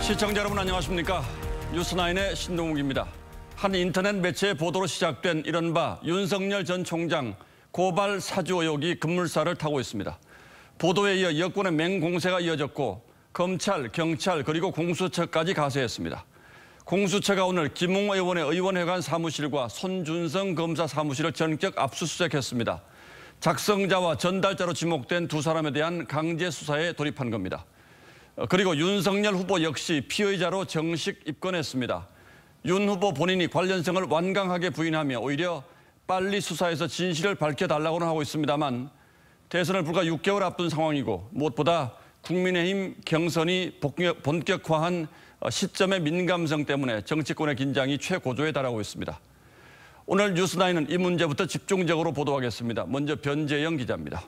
시청자 여러분 안녕하십니까? 뉴스9의 신동욱입니다. 한 인터넷 매체의 보도로 시작된 이른바 윤석열 전 총장 고발 사주 의혹이 급물살을 타고 있습니다. 보도에 이어 여권의 맹공세가 이어졌고 검찰, 경찰 그리고 공수처까지 가세했습니다. 공수처가 오늘 김웅 의원의 의원회관 사무실과 손준성 검사 사무실을 전격 압수수색했습니다. 작성자와 전달자로 지목된 두 사람에 대한 강제 수사에 돌입한 겁니다. 그리고 윤석열 후보 역시 피의자로 정식 입건했습니다. 윤 후보 본인이 관련성을 완강하게 부인하며 오히려 빨리 수사해서 진실을 밝혀달라고는 하고 있습니다만 대선을 불과 6개월 앞둔 상황이고 무엇보다 국민의힘 경선이 본격화한 시점의 민감성 때문에 정치권의 긴장이 최고조에 달하고 있습니다. 오늘 뉴스9은 이 문제부터 집중적으로 보도하겠습니다. 먼저 변재영 기자입니다.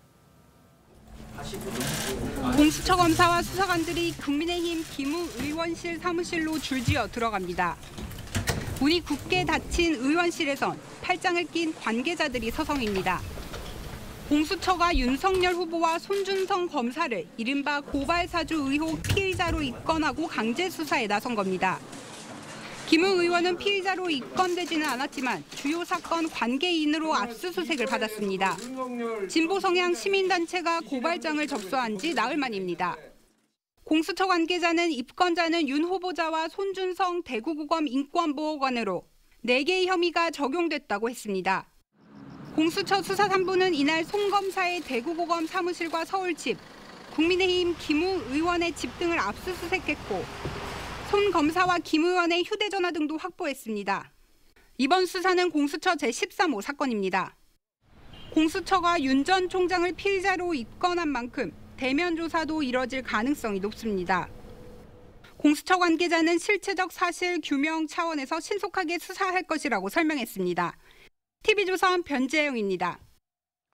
공수처 검사와 수사관들이 국민의힘 김웅 의원실 사무실로 줄지어 들어갑니다. 문이 굳게 닫힌 의원실에선 팔짱을 낀 관계자들이 서성입니다. 공수처가 윤석열 후보와 손준성 검사를 이른바 고발사주 의혹 피의자로 입건하고 강제 수사에 나선 겁니다. 김웅 의원은 피의자로 입건되지는 않았지만 주요 사건 관계인으로 압수수색을 받았습니다. 진보 성향 시민단체가 고발장을 접수한 지 나흘 만입니다. 공수처 관계자는 입건자는 윤 후보자와 손준성 대구고검 인권보호관으로 4개의 혐의가 적용됐다고 했습니다. 공수처 수사 3부는 이날 손 검사의 대구고검 사무실과 서울집, 국민의힘 김웅 의원의 집 등을 압수수색했고 손 검사와 김 의원의 휴대전화 등도 확보했습니다. 이번 수사는 공수처 제13호 사건입니다. 공수처가 윤 전 총장을 피의자로 입건한 만큼 대면 조사도 이뤄질 가능성이 높습니다. 공수처 관계자는 실체적 사실 규명 차원에서 신속하게 수사할 것이라고 설명했습니다. TV조선 변재영입니다.